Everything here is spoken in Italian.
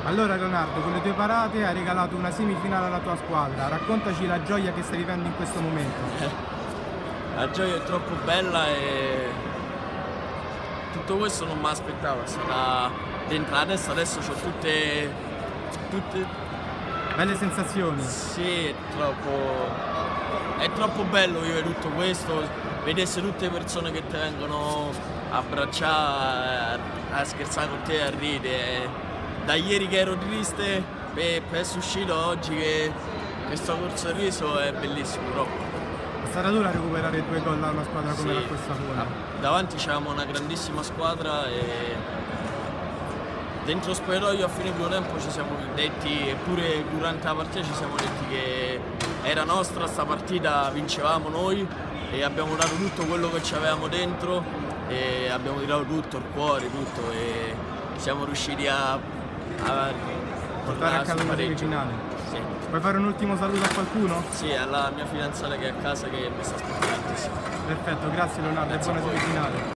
Allora Leonardo, con le tue parate hai regalato una semifinale alla tua squadra, raccontaci la gioia che stai vivendo in questo momento. La gioia è troppo bella e tutto questo non mi aspettavo, è stata dentro la testa, adesso ho tutte... Belle sensazioni. Sì, è troppo bello vivere tutto questo, vedere tutte le persone che ti vengono a abbracciare, a scherzare con te, a ridere. Da ieri che ero triste per essere uscito oggi che sto col sorriso è bellissimo proprio. È stata dura recuperare 2 gol da una squadra come la questa Savona. Davanti c'avevamo una grandissima squadra e dentro lo spogliatoio a fine primo tempo ci siamo detti, eppure durante la partita ci siamo detti che era nostra sta partita, vincevamo noi e abbiamo dato tutto quello che ci avevamo dentro e abbiamo tirato tutto, il cuore, tutto e siamo riusciti a portare a casa una semifinale. Sì. Puoi fare un ultimo saluto a qualcuno? Sì, alla mia fidanzata che è a casa che mi sta aspettando tantissimo. Perfetto, grazie Leonardo e buona semifinale.